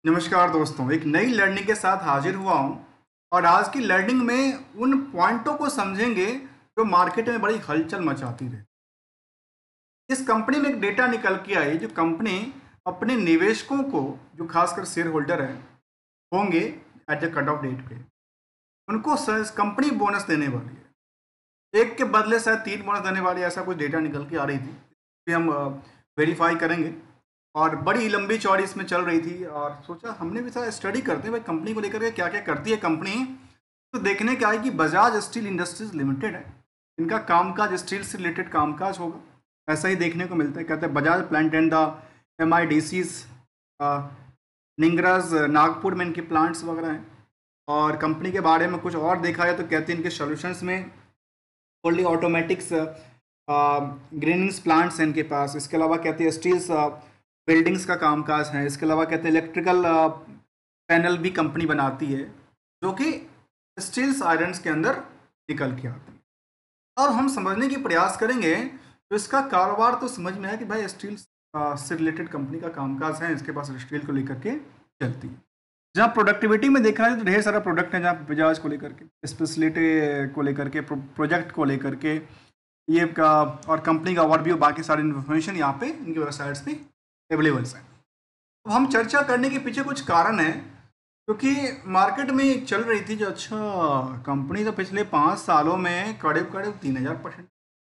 नमस्कार दोस्तों, एक नई लर्निंग के साथ हाजिर हुआ हूँ। और आज की लर्निंग में उन पॉइंटों को समझेंगे जो मार्केट में बड़ी हलचल मचाती रहे। इस कंपनी में एक डेटा निकल के आई जो कंपनी अपने निवेशकों को, जो खासकर शेयर होल्डर हैं होंगे at the cut off date पे, उनको कंपनी बोनस देने वाली है। एक के बदले शायद 3 बोनस देने वाली, ऐसा कुछ डेटा निकल के आ रही थी। भी हम वेरीफाई करेंगे। और बड़ी लंबी चौड़ी इसमें चल रही थी और सोचा हमने भी सारा स्टडी करते हैं भाई कंपनी को लेकर के क्या क्या करती है कंपनी। तो देखने क्या है कि बजाज स्टील इंडस्ट्रीज लिमिटेड है। इनका कामकाज स्टील से रिलेटेड कामकाज होगा, ऐसा ही देखने को मिलता है। कहते हैं Bajaj plant and the MIDCs, निंगराज नागपुर में इनके प्लांट्स वगैरह हैं। और कंपनी के बारे में कुछ और देखा जाए तो कहते हैं इनके सोल्यूशंस में फुल्ली ऑटोमेटिक्स ग्रेनिंग्स प्लांट्स हैं इनके पास। इसके अलावा कहते हैं स्टील्स बिल्डिंग्स का कामकाज है। इसके अलावा कहते हैं इलेक्ट्रिकल पैनल भी कंपनी बनाती है, जो कि स्टील्स आयरन्स के अंदर निकल के आती है। और हम समझने की प्रयास करेंगे तो इसका कारोबार तो समझ में आया कि भाई स्टील से रिलेटेड कंपनी का कामकाज है, इसके पास स्टील को लेकर के चलती है। जहाँ प्रोडक्टिविटी में देखा जाए तो ढेर सारा प्रोडक्ट है, जहाँ बजाज को लेकर के, स्पेशलिटी को लेकर के, प्रोजेक्ट को लेकर के ये का, और कंपनी का ओवरव्यू, बाकी सारी इन्फॉर्मेशन यहाँ पे इनकी वेबसाइट्स पे अवेलेबल्स हैं। अब हम चर्चा करने के पीछे कुछ कारण है, क्योंकि मार्केट में एक चल रही थी जो अच्छा कंपनी तो पिछले 5 सालों में करीब करीब 3000%,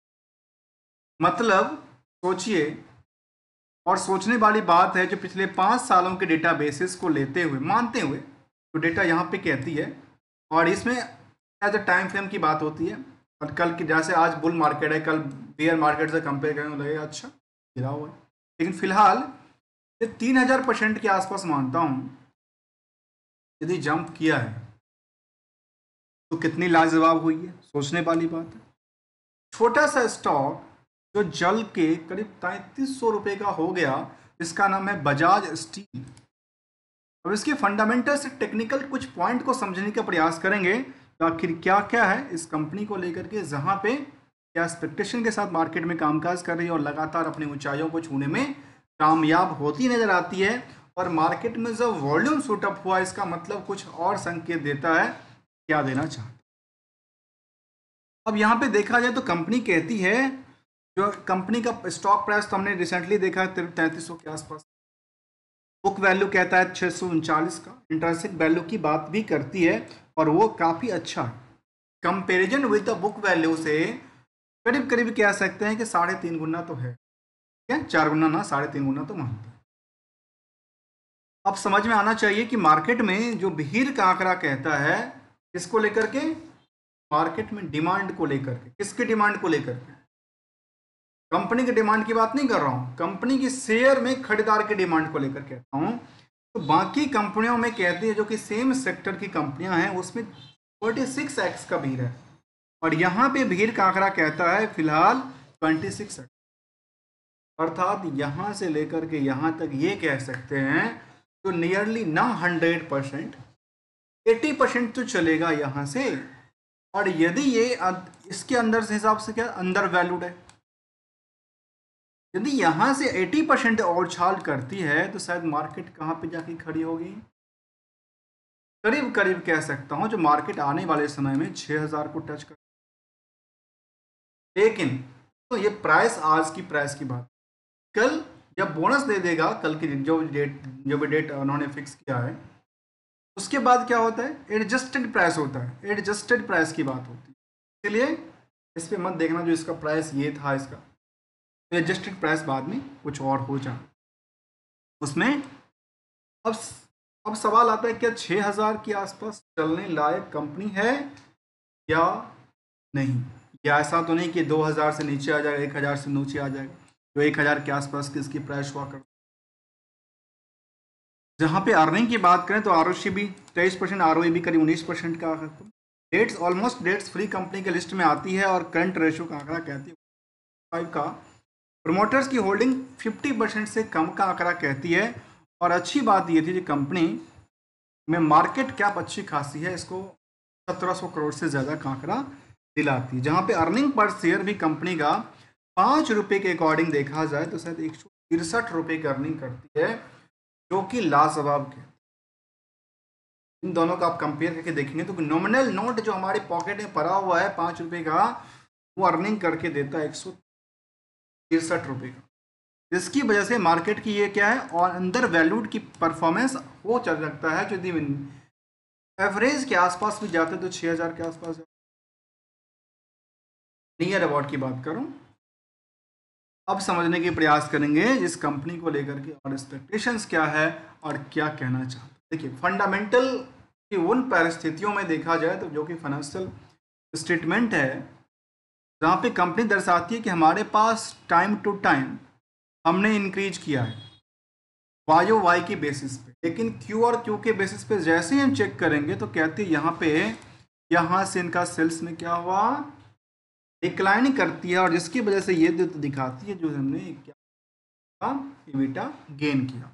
मतलब सोचिए। और सोचने वाली बात है जो पिछले 5 सालों के डेटा बेसिस को लेते हुए, मानते हुए जो डेटा यहाँ पे कहती है, और इसमें एज अ टाइम फ्रेम की बात होती है। और कल की जैसे आज बुल मार्केट है, कल बेयर मार्केट से कंपेयर करेंगे लगेगा अच्छा गिरा हुआ है, लेकिन फिलहाल ये 3000% के आसपास मानता हूँ। यदि जंप किया है तो कितनी लाजवाब हुई है, सोचने वाली बात है। छोटा सा स्टॉक जो जल के करीब 3300 रुपये का हो गया, इसका नाम है बजाज स्टील। अब इसके फंडामेंटल से टेक्निकल कुछ पॉइंट को समझने का प्रयास करेंगे तो आखिर क्या क्या है इस कंपनी को लेकर के, जहां पे क्या एक्सपेक्टेशन के साथ मार्केट में कामकाज कर रही है और लगातार अपनी ऊंचाइयों को छूने में कामयाब होती नजर आती है। और मार्केट में जब वॉल्यूम शूटअप हुआ, इसका मतलब कुछ और संकेत देता है, क्या देना चाहता है। अब यहाँ पे देखा जाए तो कंपनी कहती है, जो कंपनी का स्टॉक प्राइस तो हमने रिसेंटली देखा है 3300 के आसपास। बुक वैल्यू कहता है 639 का। इंटरेंसिक वैल्यू की बात भी करती है और वो काफ़ी अच्छा है। Comparison with the book value से करीब करीब कह सकते हैं कि 3.5 गुना तो है। क्या 4 गुना ना, 3.5 गुना तो मानते हैं। अब समझ में आना चाहिए कि मार्केट में जो भीड़ का आंकड़ा कहता है, किसको लेकर के, मार्केट में डिमांड को लेकर के। किसकी डिमांड को लेकर के? कंपनी की डिमांड की बात नहीं कर रहा हूं, कंपनी की शेयर में खरीदार की डिमांड को लेकर कहता हूं। तो बाकी कंपनियों में कहती है जो कि सेम सेक्टर की कंपनियां हैं, उसमें 46x का भीड़ है। और यहाँ पे भीड़ का आंकड़ा कहता है फिलहाल 26x, अर्थात यहाँ से लेकर के यहाँ तक ये कह सकते हैं तो नियरली ना 100%, 80% तो चलेगा यहाँ से। और यदि ये इसके अंदर से हिसाब से क्या अंडर वैल्यूड है, यदि यहाँ से 80% और छाल करती है तो शायद मार्केट कहाँ पे जाके खड़ी होगी, करीब करीब कह सकता हूँ जो मार्केट आने वाले समय में 6000 को टच कर। लेकिन तो ये प्राइस आज की प्राइस की बात, कल जब बोनस दे देगा, कल की जो भी डेट उन्होंने फिक्स किया है, उसके बाद क्या होता है, एडजस्टेड प्राइस होता है। एडजस्टेड प्राइस की बात होती है, इसलिए इस पर मत देखना जो इसका प्राइस ये था इसका, एडजस्टेड प्राइस बाद में कुछ और हो जाए उसमें। अब अब सवाल आता है क्या 6000 के आसपास चलने लायक कंपनी है या नहीं। या ऐसा तो नहीं कि 2000 से नीचे आ जाएगा, 1000 से नीचे आ जाएगा, तो 1000 के आसपास की इसकी प्राइस हुआ कर। जहाँ पे अर्निंग की बात करें तो ROC भी 23%, ROE भी करीब 19% का। Debts almost debts free company के लिस्ट में आती है और करंट रेशो का आंकड़ा कहती है 5 का। प्रोमोटर्स की होल्डिंग 50% से कम का आंकड़ा कहती है। और अच्छी बात ये थी कि कंपनी में मार्केट कैप अच्छी खासी है, इसको 1700 करोड़ से ज़्यादा का आंकड़ा दिलाती है। जहाँ पे अर्निंग पर शेयर भी कंपनी का 5 रुपये के अकॉर्डिंग देखा जाए तो शायद 163 रुपये की अर्निंग करती है, जो कि लाजवाब है। इन दोनों का आप कंपेयर करके देखेंगे तो नॉमिनल नोट जो हमारे पॉकेट में पड़ा हुआ है 5 रुपये का, वो अर्निंग करके देता है 163 रुपये का, जिसकी वजह से मार्केट की ये क्या है और अंदर वैल्यूड की परफॉर्मेंस वो चल सकता है जो यदि एवरेज के आसपास भी जाते तो 6000 के आसपास नियर अबाउट की बात करूं। अब समझने के प्रयास करेंगे इस कंपनी को लेकर के और एक्सपेक्टेशंस क्या है और क्या कहना चाहते हैं। देखिए फंडामेंटल की उन परिस्थितियों में देखा जाए तो जो कि फाइनेंशियल स्टेटमेंट है जहाँ पे कंपनी दर्शाती है कि हमारे पास टाइम टू टाइम हमने इंक्रीज किया है वाई वाई के बेसिस पे, लेकिन क्यू और क्यू के बेसिस पे जैसे ही हम चेक करेंगे तो कहते हैं यहाँ से इनका सेल्स में क्या हुआ, डिक्लाइन करती है, और जिसकी वजह से ये दिखाती है जो हमने क्या EBITDA गेन किया।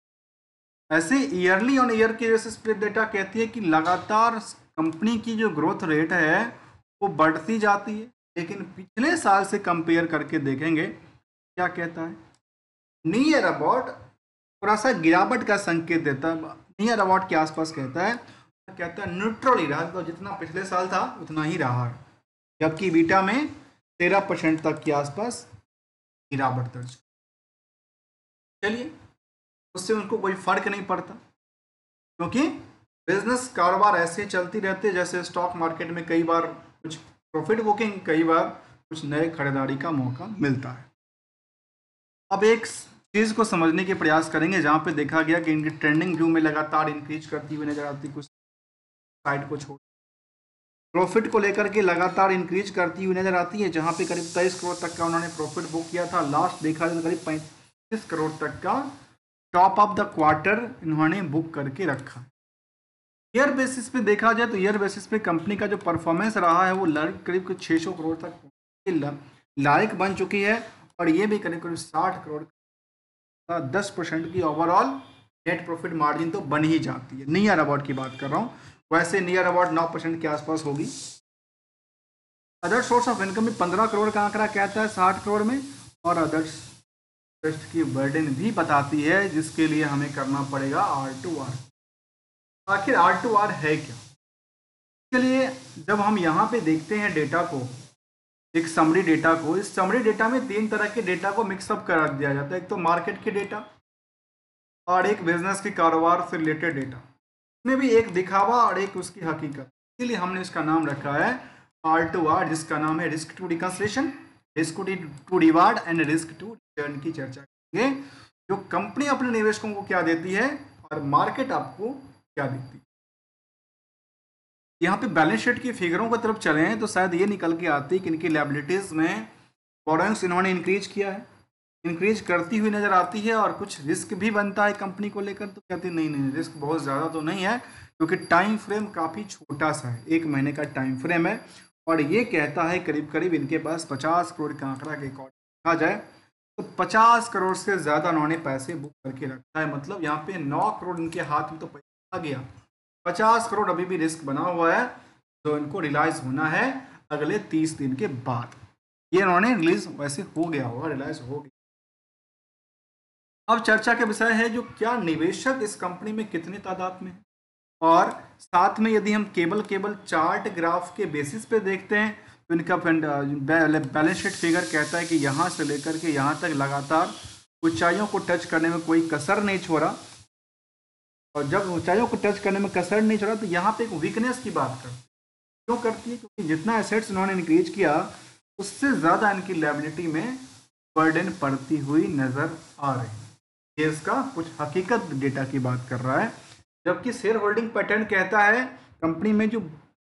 ऐसे ईयरली ऑन ईयर के बेसिस पे डेटा कहती है कि लगातार कंपनी की जो ग्रोथ रेट है वो बढ़ती जाती है, लेकिन पिछले साल से कंपेयर करके देखेंगे क्या कहता है, नियर अबाउट थोड़ा सा गिरावट का संकेत देता है, नियर अबाउट के आसपास कहता है न्यूट्रल ही रहा, तो जितना पिछले साल था उतना ही रहा है, जबकि बीटा में 13% तक के आसपास गिरावट दर्ज। चलिए उससे उनको कोई फर्क नहीं पड़ता, क्योंकि बिजनेस कारोबार ऐसे चलती रहती है जैसे स्टॉक मार्केट में कई बार कुछ प्रॉफिट बुकिंग, कई बार कुछ नए खरीदारी का मौका मिलता है। अब एक चीज़ को समझने के प्रयास करेंगे जहाँ पे देखा गया कि इनकी ट्रेंडिंग व्यू में लगातार इंक्रीज करती हुई नजर आती, कुछ साइड को छोड़ प्रॉफिट को लेकर के लगातार इंक्रीज करती हुई नजर आती है, जहाँ पे करीब 23 करोड़ तक का उन्होंने प्रॉफिट बुक किया था, लास्ट देखा जाए तो करीब 35 करोड़ तक का टॉप ऑफ द क्वार्टर इन्होंने बुक करके रखा। ईयर बेसिस पे देखा जाए तो ईयर बेसिस पे कंपनी का जो परफॉर्मेंस रहा है वो करीब 600 करोड़ तक लायक बन चुकी है, और ये भी करीब 60 करोड़ का 10% की ओवरऑल नेट प्रॉफिट मार्जिन तो बन ही जाती है। नियर अबाउट की बात कर रहा हूँ, वैसे नियर अबाउट 9% के आसपास होगी। अदर सोर्स ऑफ इनकम में 15 करोड़ का आंकड़ा कहता है 60 करोड़ में, और अदर्स की बर्डन भी बताती है जिसके लिए हमें करना पड़ेगा R2R। आखिर R2R है क्या? इसके लिए जब हम यहाँ पे देखते हैं डेटा को, एक समरी डेटा को, इस समरी डेटा में 3 तरह के डेटा को मिक्सअप करा दिया जाता है, एक तो मार्केट के डेटा और एक बिजनेस के कारोबार से रिलेटेड डेटा, इसमें भी एक दिखावा और एक उसकी हकीकत। इसीलिए हमने इसका नाम रखा है R2R, जिसका नाम है risk to reconciliation, risk to reward and risk to return की चर्चा करेंगे। जो कंपनी अपने निवेशकों को क्या देती है और मार्केट आपको क्या देती है। यहाँ पे बैलेंस शीट की फिगरों की तरफ चले हैं तो शायद ये निकल के आती है कि इनकी लायबिलिटीज में बोरोइंग्स इन्होंने इंक्रीज किया है, इंक्रीज करती हुई नजर आती है, और कुछ रिस्क भी बनता है कंपनी को लेकर, तो कहते हैं नहीं रिस्क बहुत ज़्यादा तो नहीं है, क्योंकि टाइम फ्रेम काफ़ी छोटा सा है, 1 महीने का टाइम फ्रेम है, और ये कहता है करीब करीब इनके पास 50 करोड़ का आंकड़ा के अकॉर्डिंग देखा जाए तो 50 करोड़ से ज़्यादा उन्होंने पैसे बुक करके रखा है। मतलब यहाँ पे 9 करोड़ इनके हाथ में तो पैसा आ गया, 50 करोड़ अभी भी रिस्क बना हुआ है जो इनको रिलाइज होना है अगले 30 दिन के बाद। ये इन्होंने रिलीज वैसे हो गया होगा, रिलाइज हो गया। अब चर्चा के विषय है जो क्या निवेशक इस कंपनी में कितने तादाद में है, और साथ में यदि हम केवल चार्ट ग्राफ के बेसिस पे देखते हैं तो इनका बैलेंस शीट फिगर कहता है कि यहाँ से लेकर के यहाँ तक लगातार ऊंचाइयों को टच करने में कोई कसर नहीं छोड़ा, और जब ऊंचाइयों को टच करने में कसर नहीं छोड़ा तो यहाँ पे एक वीकनेस की बात करती है। क्यों करती है? क्योंकि जितना एसेट्स इन्होंने इंक्रीज किया उससे ज़्यादा इनकी लायबिलिटी में बर्डन पड़ती हुई नज़र आ रही है। ये इसका कुछ हकीकत डेटा की बात कर रहा है, जबकि शेयर होल्डिंग पैटर्न कहता है कंपनी में जो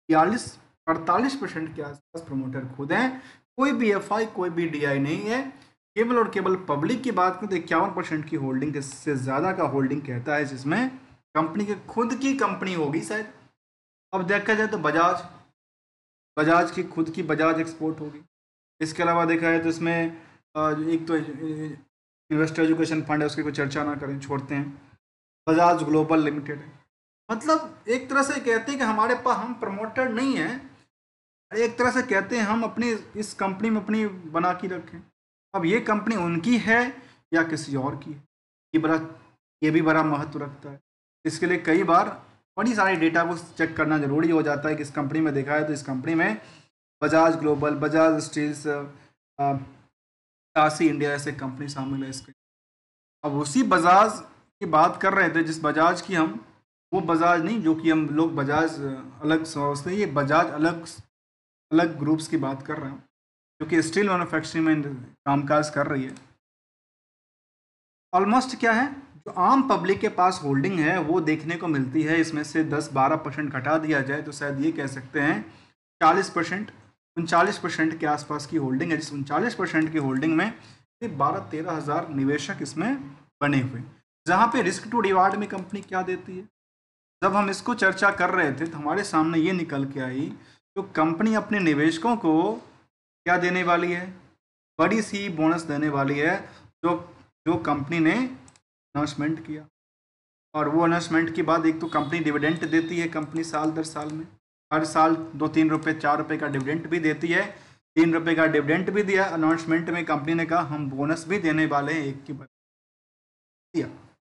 48% के आसपास प्रमोटर खुद हैं, कोई भी FI कोई भी DI नहीं है, केवल और केवल पब्लिक की बात करें तो 51% की होल्डिंग से ज़्यादा का होल्डिंग कहता है, जिसमें कंपनी के खुद की कंपनी होगी शायद। अब देखा जाए तो बजाज की खुद की बजाज एक्सपोर्ट होगी। इसके अलावा देखा जाए तो इसमें एक तो इन्वेस्टर एजुकेशन फंड है, उसकी कोई चर्चा ना करें, छोड़ते हैं। बजाज ग्लोबल लिमिटेड है। मतलब एक तरह से कहते हैं कि हमारे पास हम प्रमोटर नहीं हैं, एक तरह से कहते हैं हम अपनी इस कंपनी में अपनी बना के रखें। अब ये कंपनी उनकी है या किसी और की है, ये भी बड़ा महत्व रखता है। इसके लिए कई बार बड़ी सारी डेटा को चेक करना जरूरी हो जाता है कि इस कंपनी में देखा है तो इस कंपनी में बजाज ग्लोबल, बजाज स्टील्स, टासी इंडिया ऐसे कंपनी शामिल है इसके। अब उसी बजाज की बात कर रहे थे, जिस बजाज की हम, वो बजाज नहीं जो कि हम लोग बजाज अलग समझते हैं, ये बजाज अलग अलग ग्रुप्स की बात कर रहे हैं जो कि स्टील मैन्युफैक्चरिंग में कामकाज कर रही है। ऑलमोस्ट क्या है, जो आम पब्लिक के पास होल्डिंग है वो देखने को मिलती है, इसमें से 10-12% घटा दिया जाए तो शायद ये कह सकते हैं 40%, 39% के आसपास की होल्डिंग है, जिस 39% की होल्डिंग में 12-13 हज़ार निवेशक इसमें बने हुए। जहाँ पे रिस्क टू रिवार्ड में कंपनी क्या देती है, जब हम इसको चर्चा कर रहे थे तो हमारे सामने ये निकल के आई, तो कंपनी अपने निवेशकों को क्या देने वाली है, बड़ी सी बोनस देने वाली है, जो जो कंपनी ने अनाउंसमेंट किया। और वो अनाउंसमेंट के बाद एक तो कंपनी डिविडेंट देती है, कंपनी साल दर साल में हर साल 2-3 रुपये 4 रुपये का डिविडेंट भी देती है। 3 रुपये का डिविडेंट भी दिया अनाउंसमेंट में, कंपनी ने कहा हम बोनस भी देने वाले हैं, एक की बात दिया।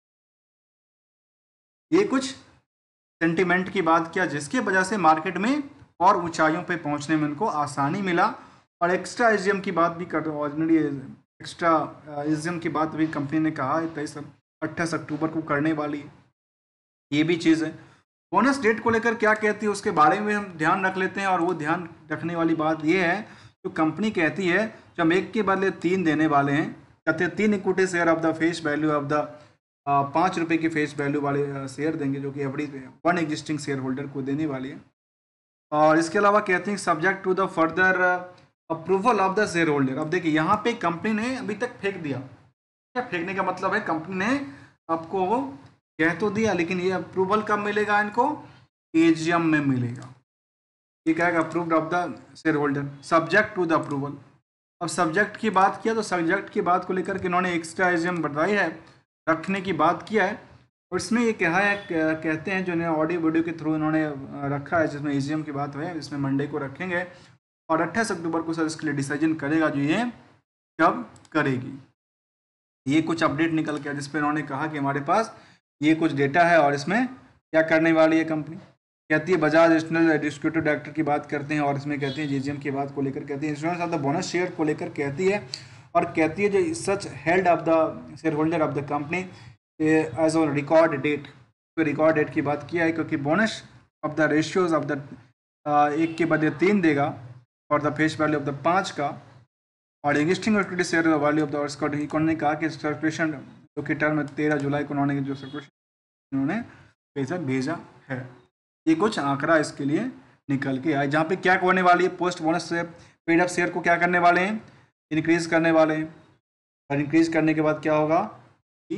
ये कुछ सेंटिमेंट की बात किया जिसकी वजह से मार्केट में और ऊंचाइयों पे पहुंचने में उनको आसानी मिला। और एक्स्ट्रा एजीएम की बात भी कर रहे, ऑर्डिनरी एक्स्ट्रा एजीएम की बात भी कंपनी ने कहा है 28 अक्टूबर को करने वाली है, ये भी चीज़ है। बोनस डेट को लेकर क्या कहती है उसके बारे में हम ध्यान रख लेते हैं, और वो ध्यान रखने वाली बात ये है, जो कंपनी कहती है जब हम 1 के बदले 3 देने वाले हैं, कहते हैं 3 equity share of the face value of the 5 रुपये की फेस वैल्यू वाले शेयर देंगे, जो कि एवरी 1 एग्जिस्टिंग शेयर होल्डर को देने वाली है। और इसके अलावा कहते हैं subject to the further approval of the share holder. अब देखिए यहाँ पे कंपनी ने अभी तक फेंक दिया, क्या फेंकने का मतलब है, कंपनी ने आपको कह तो दिया, लेकिन ये अप्रूवल कब मिलेगा इनको, एजीएम में मिलेगा। ये क्या है, approved of the share holder subject to the approval. अब सब्जेक्ट की बात किया तो सब्जेक्ट की बात को लेकर के इन्होंने एक्स्ट्रा एजीएम बताई है, रखने की बात किया है। और इसमें ये कहा है, कहते हैं जो इन्हें ऑडियो वीडियो के थ्रू इन्होंने रखा है, जिसमें एजीएम की बात है, इसमें मंडे को रखेंगे और 28 अक्टूबर को सर इसके लिए डिसीजन करेगा, जो ये कब करेगी। ये कुछ अपडेट निकल के जिस पर इन्होंने कहा कि हमारे पास ये कुछ डेटा है और इसमें क्या करने वाली है कंपनी। कहती है बजाज एडिशनल डिस्ट्रीब्यूटर डायरेक्टर की बात करते हैं और इसमें कहते हैं जीजीएम की बात को लेकर कहती है, insurance of the bonus share को लेकर कहती है, और कहती है जो such held of the share holder of the company as on record date, record date की बात किया है, क्योंकि bonus of the ratios of the 1 के बदले 3 देगा और the face value of the 5 का, और existing equity share value of the Scott. इन्होंने कहा कि सर्कुलेशन जो कि टर्म 13 जुलाई को उन्होंने जो सर्कुलेशन उन्होंने पैसा भेजा है। ये कुछ आंकड़ा इसके लिए निकल के आए, जहाँ पे क्या होने वाली है, पोस्ट बोनस से पेड अप शेयर को क्या करने वाले हैं, इंक्रीज करने वाले हैं। और इंक्रीज करने के बाद क्या होगा कि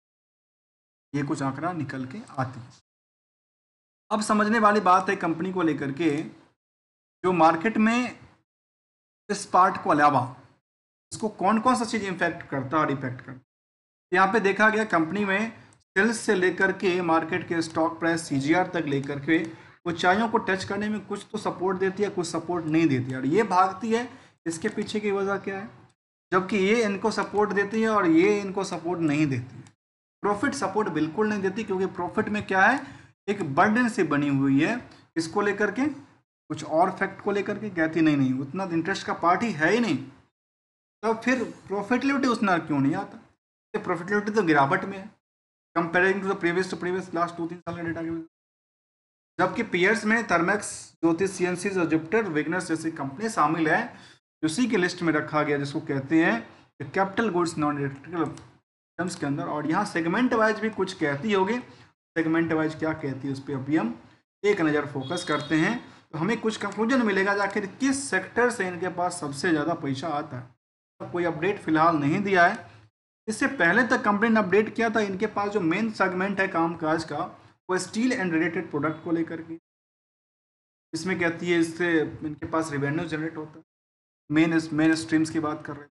ये कुछ आंकड़ा निकल के आते हैं। अब समझने वाली बात है कंपनी को लेकर के, जो मार्केट में इस पार्ट को अलावा इसको कौन कौन सा चीज़ इम्पैक्ट करता है और इफेक्ट करता है। यहाँ पे देखा गया कंपनी में सेल्स से लेकर के मार्केट के स्टॉक प्राइस सीजीआर तक लेकर के ऊंचाइयों को टच करने में कुछ तो सपोर्ट देती है, कुछ सपोर्ट नहीं देती है, और ये भागती है। इसके पीछे की वजह क्या है, जबकि ये इनको सपोर्ट देती है और ये इनको सपोर्ट नहीं देती है। प्रॉफिट सपोर्ट बिल्कुल नहीं देती, क्योंकि प्रॉफिट में क्या है, एक बर्डन से बनी हुई है। इसको लेकर के कुछ और फैक्ट को लेकर के कहती नहीं उतना इंटरेस्ट का पार्ट ही है ही नहीं, तो फिर प्रॉफिटेबिलिटी उतना क्यों नहीं आता। तो प्रॉफिटेबिलिटी तो गिरावट में है comparing to the previous last 2-3 साल का डेटा के, जबकि पीयर्स में थर्मेक्स, ज्योतिष, सीएनसी और जुपिटर विग्नर्स जैसी कंपनी शामिल है, उसी के लिस्ट में रखा गया, जिसको कहते हैं capital goods non electrical items के अंदर। और यहाँ सेगमेंट वाइज भी कुछ कहती होगी, सेगमेंट वाइज क्या कहती है उस पर अभी हम एक नज़र फोकस करते हैं, तो हमें कुछ कंक्लूजन मिलेगा आखिर किस सेक्टर से इनके पास सबसे ज़्यादा पैसा आता है। कोई अपडेट फिलहाल नहीं दिया है, इससे पहले तक कंपनी ने अपडेट किया था। इनके पास जो मेन सेगमेंट है कामकाज का, वो स्टील एंड रिलेटेड प्रोडक्ट को लेकर के, इसमें कहती है इससे इनके पास रेवेन्यू जनरेट होता है, मेन स्ट्रीम्स की बात कर रहे हैं।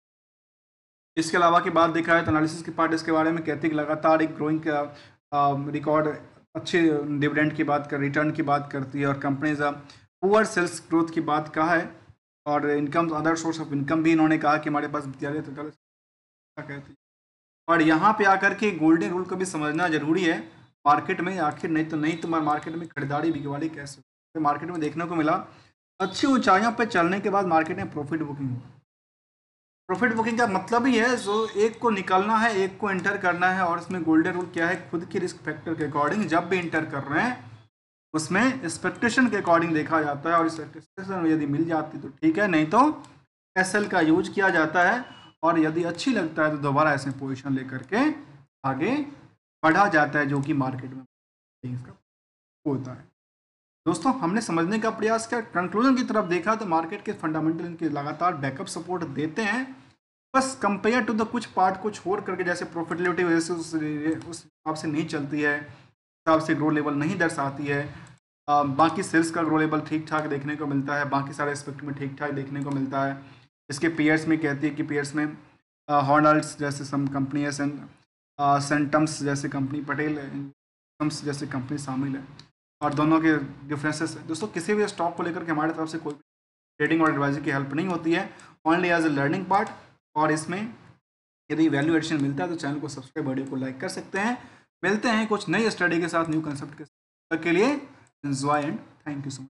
इसके अलावा की बात देखा है तो एनालिसिस की पार्ट इसके बारे में कहती है कि लगातार एक ग्रोइंग का रिकॉर्ड, अच्छे डिविडेंड की बात कर, रिटर्न की बात करती है, और कंपनीज पुअर सेल्स ग्रोथ की बात कहा है, और income other source of income भी इन्होंने कहा कि हमारे पास कहती है। और यहाँ पे आकर के गोल्डन रूल को भी समझना जरूरी है। मार्केट में आखिर नहीं तो मार्केट में खरीदारी बिकवाली कैसे तो मार्केट में देखने को मिला अच्छी ऊंचाइयों पर चलने के बाद मार्केट में प्रॉफिट बुकिंग हुआ। प्रॉफिट बुकिंग का मतलब ही है जो एक को निकलना है एक को एंटर करना है, और इसमें गोल्डन रूल क्या है, खुद की रिस्क फैक्टर के अकॉर्डिंग जब भी एंटर कर रहे हैं उसमें एक्सपेक्टेशन के अकॉर्डिंग देखा जाता है, और एक्सपेक्टेशन यदि मिल जाती तो ठीक है, नहीं तो एसएल का यूज किया जाता है, और यदि अच्छी लगता है तो दोबारा ऐसे पोजीशन लेकर के आगे बढ़ा जाता है, जो कि मार्केट में इसका होता है। दोस्तों हमने समझने का प्रयास किया, कंक्लूजन की तरफ देखा तो मार्केट के फंडामेंटल इनके लगातार बैकअप सपोर्ट देते हैं, बस कंपेयर टू द कुछ पार्ट को छोड़ करके, जैसे प्रॉफिटेबिलिटी वजह से उस हिसाब से नहीं चलती है, हिसाब से ग्रो लेवल नहीं दर्शाती है। बाकी सेल्स का ग्रो लेवल ठीक ठाक देखने को मिलता है, बाकी सारे एस्पेक्ट में ठीक ठाक देखने को मिलता है। इसके पेयर्स में कहती है कि पेयर्स में हॉर्नल्स जैसे सम कंपनी है, सेंटम्स जैसे कंपनी, पटेल जैसे कंपनी शामिल है, और दोनों के डिफरेंसेस है। दोस्तों किसी भी स्टॉक को लेकर के हमारे तरफ से कोई ट्रेडिंग और एडवाइजरी की हेल्प नहीं होती है, only as a learning part. और इसमें यदि वैल्यू एडिशन मिलता है तो चैनल को सब्सक्राइब, वीडियो को लाइक कर सकते हैं। मिलते हैं कुछ नई स्टडी के साथ, न्यू कंसेप्ट के लिए। Enjoy and thank you so much.